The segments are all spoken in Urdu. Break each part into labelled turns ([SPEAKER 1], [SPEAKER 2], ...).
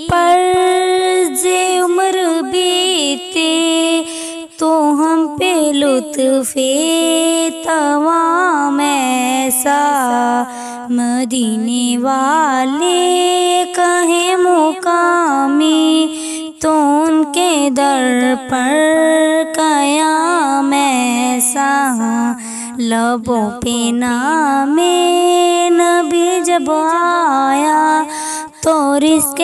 [SPEAKER 1] پر زے عمر بیتے تو ہم پہ لطف تمام ایسا مدینے والے کہیں مقامی تو ان کے در پر قیام ایسا لبوں پہ نام نبی جب آیا تو رزق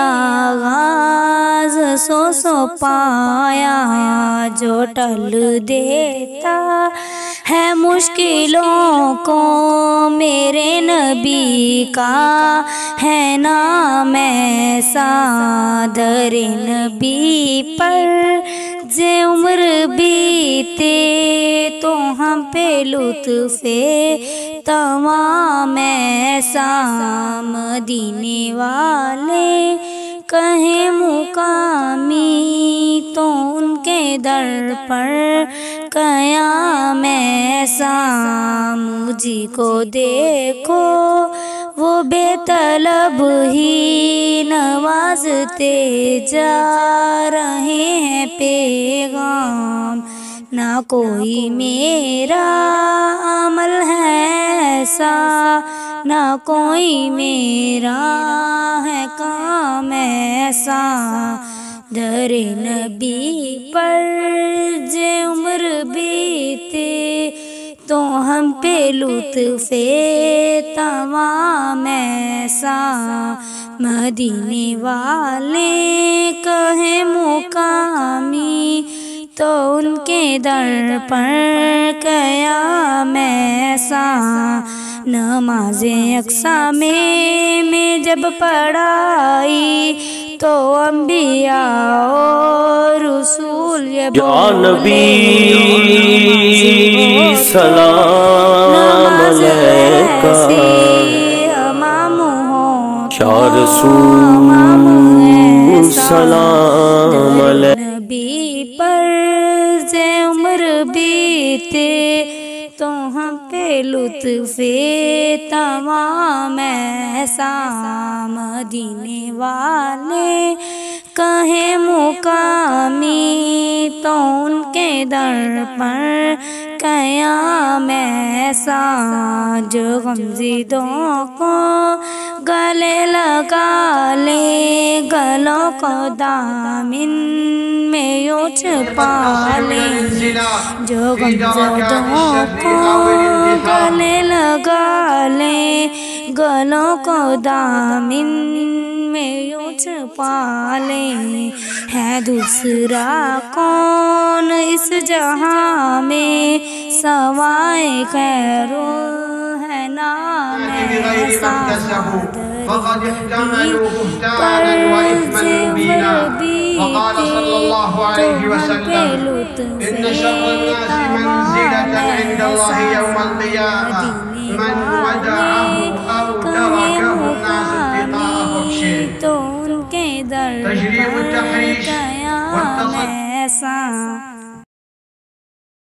[SPEAKER 1] آغاز سو پایا جو ٹل دیتا ہے مشکلوں کو میرے نبی کا ہے نام ایسا در نبی پر زے عمر بیتے تو ہم پہ لطف تمام ایسا مدینے والے کہیں مقامی تو ان کے در پر قیام ایسا مجھے کو دیکھو وہ بے طلب ہی نوازتے جا رہے ہیں پیغام نہ کوئی میرا عمل ہے ایسا نہ کوئی میرا ہے کام ایسا در نبی پر زے عمر بیتے تو ہم پہ لطف تمام ایسا مدینے والے کہیں مقامی تو ان کے در پر قیام ایسا نماز یکساں میں جب پڑھائی تو انبیاء اور رسول یہ
[SPEAKER 2] یا نبی سلام علیکہ یا رسول سلام علیکہ
[SPEAKER 1] نبی پر زے عمر بیتے تو ہم پہ لطف تمام ایسا مدینے والے کہیں مقامی تو ان کے در پر قیام ایسا جو غمزدوں کو گلے لگا لے گلوں کو دامن میں یوں چھپا لے جو غمزدوں کو گلے لگا لے گلوں کو دامن میں یوں چھپا لے ہے دوسرا کون اس جہاں میں سوائے خیر ہے نام ایسا
[SPEAKER 3] فقد احتملوا بهتانا وإثما مبينا وقال صلى الله عليه وسلم إن شر الناس منزلة عند الله يوم القيامة من ودعه أو تركه الناس ابتغاء فحشه تجريب التحريش والتصدي